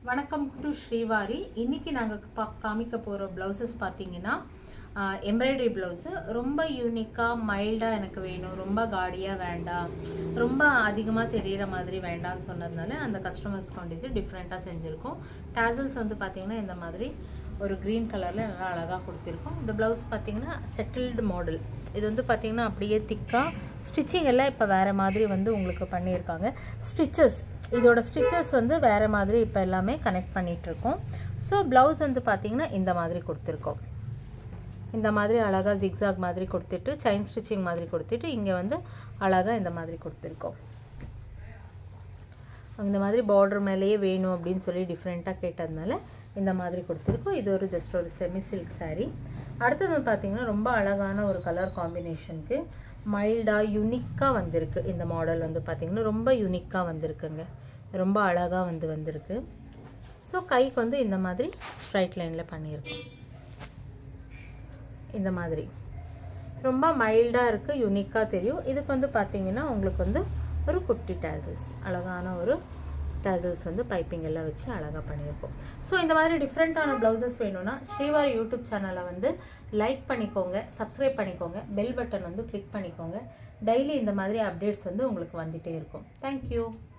வணக்கம் டு ஸ்ரீவாரி. இன்னைக்கு நாங்கள் காமிக்க போகிற ப்ளவுசஸ் பார்த்தீங்கன்னா எம்ப்ராய்டரி ப்ளவுஸு ரொம்ப யூனிக்காக மைல்டாக எனக்கு வேணும், ரொம்ப காடியாக வேண்டாம், ரொம்ப அதிகமாக தெரிகிற மாதிரி வேண்டாம்னு சொன்னதுனால அந்த கஸ்டமர்ஸ்க்கு வந்துட்டு டிஃப்ரெண்ட்டாக செஞ்சுருக்கோம். டேசல்ஸ் வந்து பார்த்திங்கன்னா இந்த மாதிரி ஒரு க்ரீன் கலரில் நல்லா அழகாக கொடுத்துருக்கோம். இந்த ப்ளவுஸ் பார்த்திங்கன்னா செட்டில்டு மாடல். இது வந்து பார்த்திங்கன்னா அப்படியே திக்காக ஸ்டிச்சிங் எல்லாம் இப்போ வேறு மாதிரி வந்து உங்களுக்கு பண்ணியிருக்காங்க. இதோட ஸ்டிச்சஸ் வந்து வேறு மாதிரி இப்போ எல்லாமே கனெக்ட் பண்ணிகிட்ருக்கோம். ஸோ ப்ளவுஸ் வந்து பார்த்திங்கன்னா இந்த மாதிரி கொடுத்துருக்கோம். இந்த மாதிரி அழகாக ஜிக்ஸாக் மாதிரி கொடுத்துட்டு செயின் ஸ்டிச்சிங் மாதிரி கொடுத்துட்டு இங்கே வந்து அழகாக இந்த மாதிரி கொடுத்துருக்கோம். இந்த மாதிரி பார்டர் மேலேயே வேணும் அப்படின்னு சொல்லி டிஃப்ரெண்ட்டாக கேட்டதுனால இந்த மாதிரி கொடுத்துருக்கோம். இது ஒரு ஜஸ்ட் ஒரு செமி சில்க் சாரீ. அடுத்தது வந்து பார்த்திங்கன்னா ரொம்ப அழகான ஒரு கலர் காம்பினேஷனுக்கு மைல்டாக யூனிக்காக வந்திருக்கு. இந்த மாடல் வந்து பார்த்திங்கன்னா ரொம்ப யூனிக்காக வந்திருக்குங்க, ரொம்ப அழகாக வந்திருக்கு. ஸோ கைக்கு வந்து இந்த மாதிரி ஸ்ட்ரைட் லைனில் பண்ணியிருக்கோம். இந்த மாதிரி ரொம்ப மைல்டாக இருக்குது, யூனிக்காக தெரியும். இதுக்கு வந்து பார்த்திங்கன்னா உங்களுக்கு வந்து ஒரு குட்டி டேசல்ஸ், அழகான ஒரு டேசல்ஸ் வந்து பைப்பிங் எல்லாம் வச்சு அழகாக பண்ணியிருக்கோம். ஸோ இந்த மாதிரி டிஃப்ரெண்ட்டான ப்ளவுசஸ் வேணும்னா ஸ்ரீவாரி யூடியூப் சேனலை வந்து லைக் பண்ணிக்கோங்க, சப்ஸ்கிரைப் பண்ணிக்கோங்க, பெல் பட்டன் வந்து கிளிக் பண்ணிக்கோங்க. டெய்லி இந்த மாதிரி அப்டேட்ஸ் வந்து உங்களுக்கு வந்துகிட்டே இருக்கும். தேங்க்யூ.